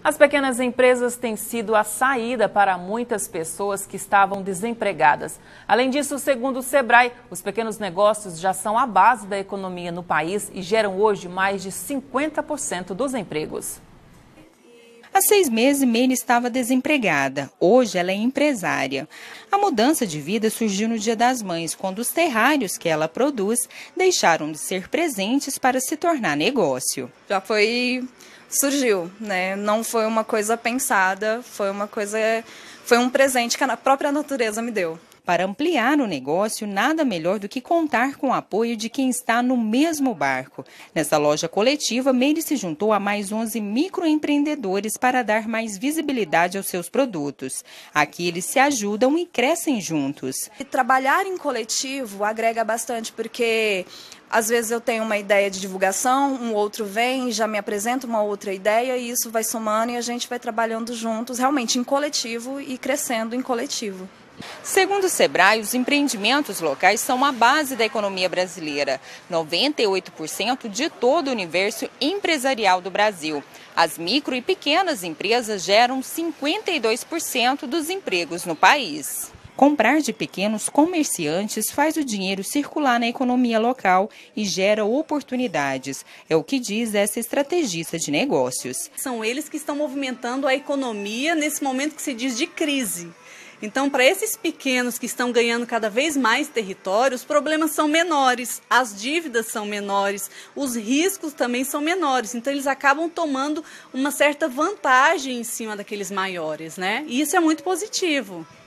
As pequenas empresas têm sido a saída para muitas pessoas que estavam desempregadas. Além disso, segundo o Sebrae, os pequenos negócios já são a base da economia no país e geram hoje mais de 50% dos empregos. Há 6 meses, Meire estava desempregada. Hoje, ela é empresária. A mudança de vida surgiu no Dia das Mães, quando os terrários que ela produz deixaram de ser presentes para se tornar negócio. Surgiu, né? Não foi uma coisa pensada, foi um presente que a própria natureza me deu. Para ampliar o negócio, nada melhor do que contar com o apoio de quem está no mesmo barco. Nessa loja coletiva, Meire se juntou a mais 11 microempreendedores para dar mais visibilidade aos seus produtos. Aqui eles se ajudam e crescem juntos. E trabalhar em coletivo agrega bastante, porque às vezes eu tenho uma ideia de divulgação, um outro vem e já me apresenta uma outra ideia e isso vai somando e a gente vai trabalhando juntos, realmente em coletivo e crescendo em coletivo. Segundo o Sebrae, os empreendimentos locais são a base da economia brasileira. 98% de todo o universo empresarial do Brasil. As micro e pequenas empresas geram 52% dos empregos no país. Comprar de pequenos comerciantes faz o dinheiro circular na economia local e gera oportunidades. É o que diz essa estrategista de negócios. São eles que estão movimentando a economia nesse momento que se diz de crise. Então, para esses pequenos que estão ganhando cada vez mais território, os problemas são menores, as dívidas são menores, os riscos também são menores. Então, eles acabam tomando uma certa vantagem em cima daqueles maiores, né? E isso é muito positivo.